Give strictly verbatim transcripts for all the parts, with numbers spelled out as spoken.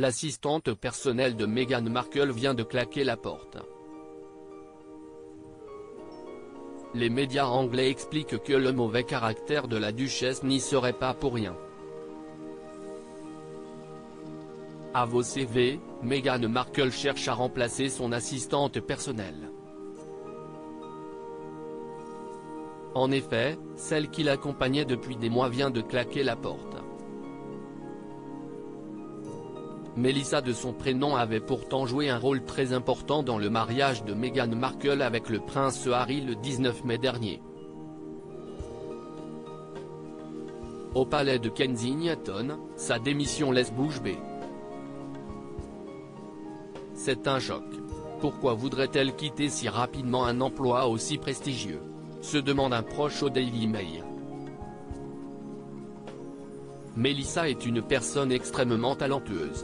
l'assistante personnelle de Meghan Markle vient de claquer la porte. Les médias anglais expliquent que le mauvais caractère de la duchesse n'y serait pas pour rien. À vos C V, Meghan Markle cherche à remplacer son assistante personnelle. En effet, celle qui l'accompagnait depuis des mois vient de claquer la porte. Melissa de son prénom avait pourtant joué un rôle très important dans le mariage de Meghan Markle avec le prince Harry le dix-neuf mai dernier. Au palais de Kensington, sa démission laisse bouche bée. C'est un choc. Pourquoi voudrait-elle quitter si rapidement un emploi aussi prestigieux ? Se demande un proche au Daily Mail. Melissa est une personne extrêmement talentueuse.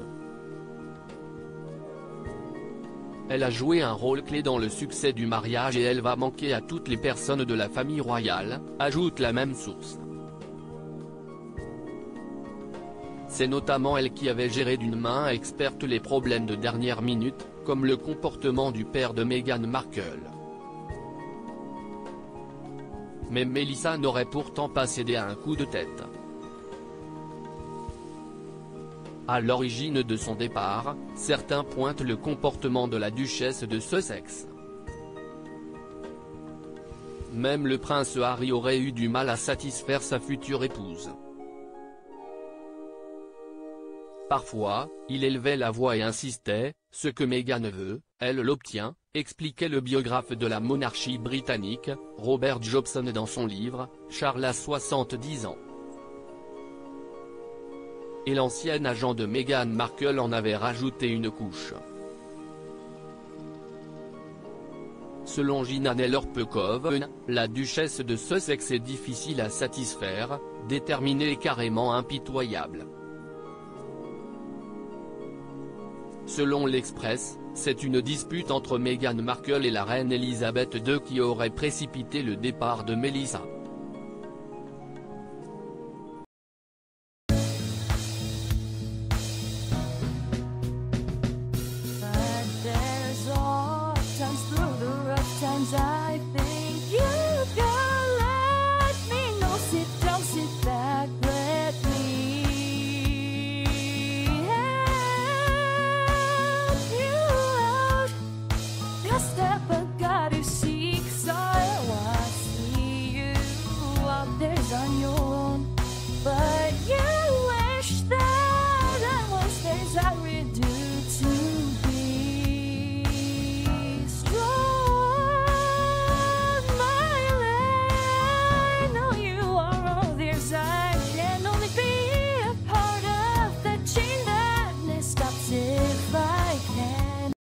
Elle a joué un rôle clé dans le succès du mariage et elle va manquer à toutes les personnes de la famille royale, ajoute la même source. C'est notamment elle qui avait géré d'une main experte les problèmes de dernière minute, comme le comportement du père de Meghan Markle. Mais Melissa n'aurait pourtant pas cédé à un coup de tête. À l'origine de son départ, certains pointent le comportement de la duchesse de Sussex. Même le prince Harry aurait eu du mal à satisfaire sa future épouse. Parfois, il élevait la voix et insistait, ce que Meghan veut, elle l'obtient, expliquait le biographe de la monarchie britannique, Robert Jobson dans son livre, Charles a soixante-dix ans. Et l'ancien agent de Meghan Markle en avait rajouté une couche. Selon Gina Neller-Pekoven, la duchesse de Sussex est difficile à satisfaire, déterminée et carrément impitoyable. Selon l'Express, c'est une dispute entre Meghan Markle et la reine Elisabeth deux qui aurait précipité le départ de Melissa.